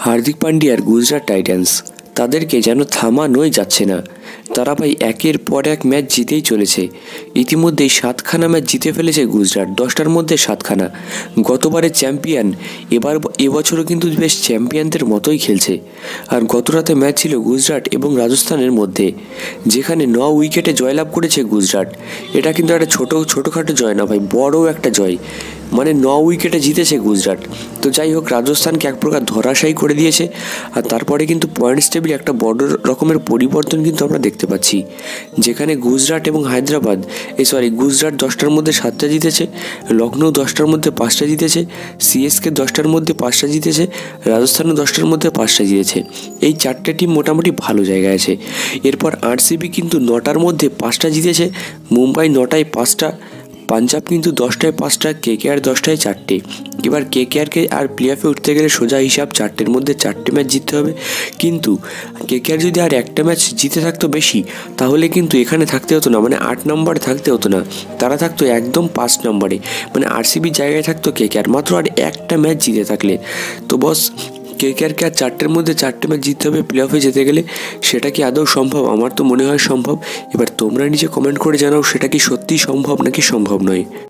হার্দিক পান্ডিয়া আর গুজরাট টাইটান্স তাদেরকে যেন থামানোই যাচ্ছে না। তারা ভাই একের পর এক ম্যাচ জিতেই চলেছে। ইতিমধ্যেই 7খানা ম্যাচ জিতে ফেলেছে গুজরাট, 10টার মধ্যে 7খানা। গতবারের চ্যাম্পিয়ন এবছরও কিন্তু বেশ চ্যাম্পিয়নদের মতোই খেলছে। আর গত রাতে ম্যাচ ছিল গুজরাট এবং রাজস্থানের মধ্যে, যেখানে 9 উইকেটে জয়লাভ করেছে গুজরাট। এটা কিন্তু একটা ছোটোখাটো জয় না ভাই, বড় একটা জয়। মানে 9 উইকেটে জিতেছে গুজরাট। তো যাই হোক, রাজস্থানকে এক প্রকার ধরাশায়ী করে দিয়েছে। আর তারপরে কিন্তু পয়েন্টস টেবিলে একটা বড় রকমের পরিবর্তন কিন্তু আমরা দেখতে পাচ্ছি, যেখানে গুজরাট এবং গুজরাট 10টার মধ্যে 7টা জিতেছে, লখনৌ 10টার মধ্যে 5টা জিতেছে, সিএসকে 10টার মধ্যে 5টা জিতেছে, রাজস্থানও 10টার মধ্যে 5টা জিতেছে। এই 4টে টিম মোটামুটি ভালো জায়গায় আছে। এরপর আরসিবি কিন্তু 9টার মধ্যে 5টা জিতেছে, মুম্বাই 9টায় 5টা, পাঞ্জাব কিন্তু 10টায় 5টা, কেকেআর 10টায় 4টে। এবার কেকেআরকে আর প্লে অফে উঠতে গেলে সোজা হিসাব 4টের মধ্যে 4টে ম্যাচ জিততে হবে। কিন্তু কেকেআর যদি আর একটা ম্যাচ জিতে থাকতো বেশি, তাহলে কিন্তু এখানে থাকতে হতো না, মানে 8 নম্বরে থাকতে হতো না, তারা থাকতো একদম 5 নম্বরে। মানে আরসিবির জায়গায় থাকতো কেকেআর, মাত্র আর একটা ম্যাচ জিতে থাকলে। তো বস, কেকেআরকে আর 4টের মধ্যে 4টে ম্যাচ জিততে হবে প্লে অফে যেতে গেলে। সেটা কি আদৌ সম্ভব? আমার তো মনে হয় সম্ভব। এবার তোমরা নিজে কমেন্ট করে জানাও, সেটা কি সত্যিই সম্ভব নাকি সম্ভব নয়।